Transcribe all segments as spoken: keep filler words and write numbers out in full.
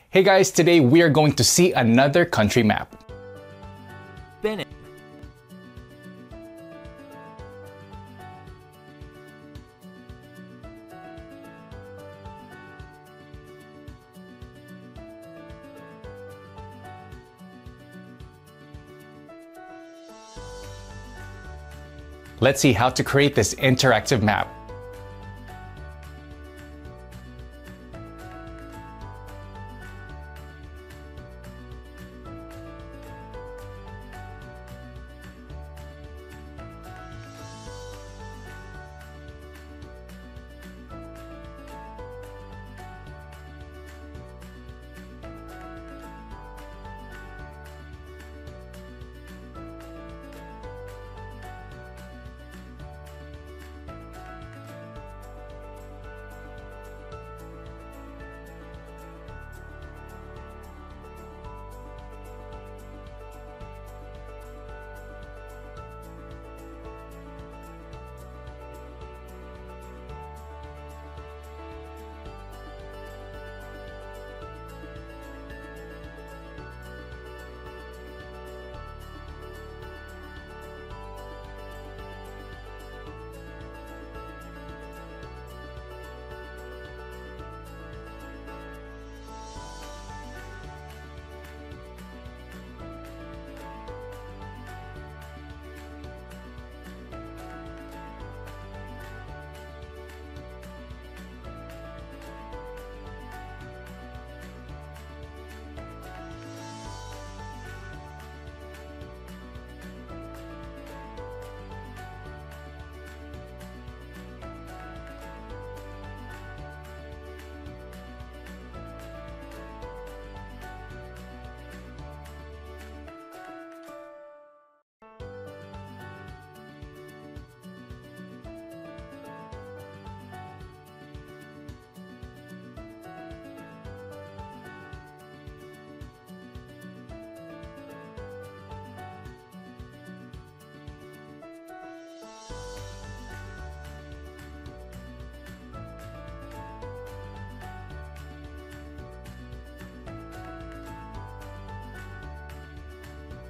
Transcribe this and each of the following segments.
Hey guys, today we are going to see another country map. Benin. Let's see how to create this interactive map.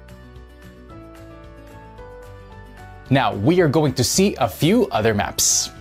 Now we are going to see a few other maps.